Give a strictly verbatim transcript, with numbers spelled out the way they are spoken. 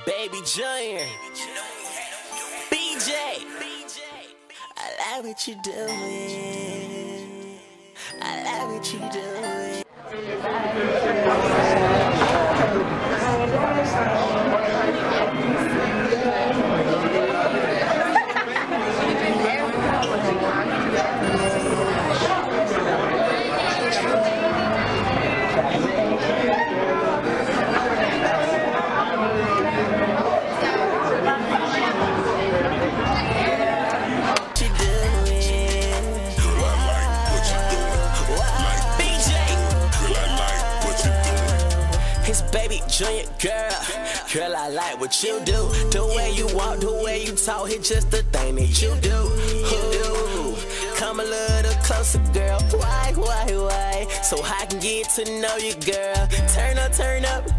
Baby Junior, B J, I like what you doing. I like what you doing. Baby Junior, girl, girl, I like what you do. The way you walk, the way you talk, it's just the thing that you do. Ooh, come a little closer, girl. Why, why, why? So I can get to know you, girl. Turn up, turn up.